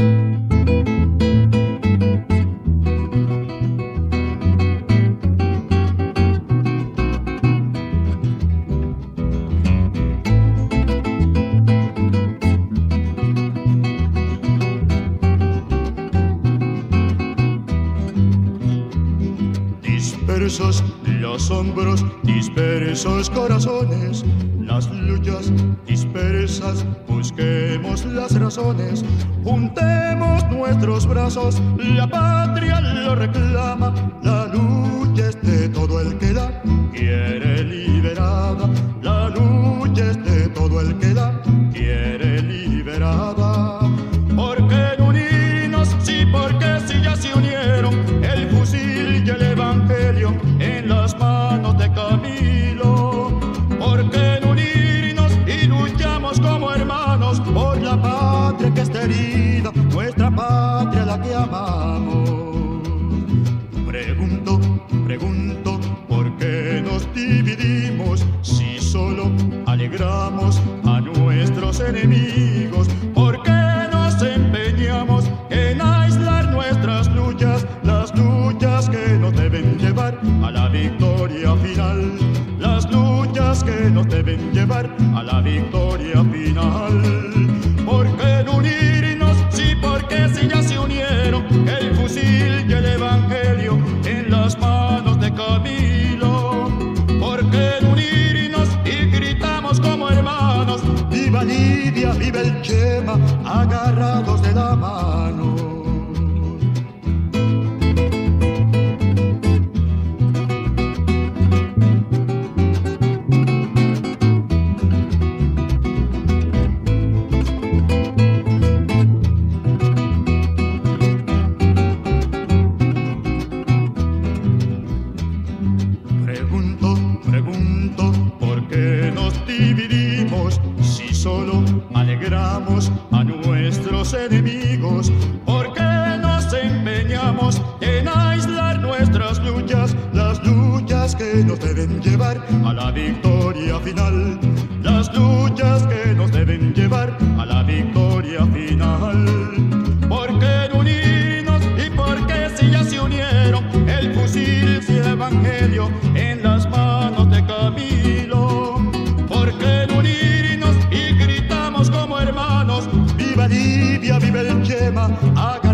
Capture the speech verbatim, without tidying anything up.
Dispersos los hombros, dispersos corazones, las luchas dispersas, busquemos las razones, juntemos nuestros brazos, la patria lo reclama, la lucha es de todo el que la quiere liberada, la lucha es de todo el que la quiere liberada. ¿Por qué no unirnos? Sí, porque si ya se unieron el fusil y el evangelio en las manos de Camilo. ¿Por qué no unirnos y luchamos como hermanos por la patria que está herida, nuestra patria la que amamos? Pregunto, pregunto, ¿por qué nos dividimos si solo alegramos a nuestros enemigos? ¿Por qué nos empeñamos en aislar nuestras luchas, las luchas que nos deben llevar a la victoria final, las luchas que nos deben llevar a la victoria final? ¿Por qué no unirnos? Sí, porque si ya se unieron el fusil y el evangelio en las manos de Camilo. ¿Por qué no unirnos y gritamos como hermanos? ¡Viva Lidia, viva el Chema, agarrados de la mano! Pregunto, pregunto, ¿por qué nos dividimos si solo alegramos a nuestros enemigos? ¿Por qué nos empeñamos en aislar nuestras luchas, las luchas que nos deben llevar a la victoria final, las luchas que nos deben llevar a la victoria final? ¿Por qué no unirnos y por qué si ya se unieron el fusil y el evangelio en las manos de Camilo? ¿Por qué no unirnos y gritamos como hermanos? ¡Viva Libia, viva el Chema!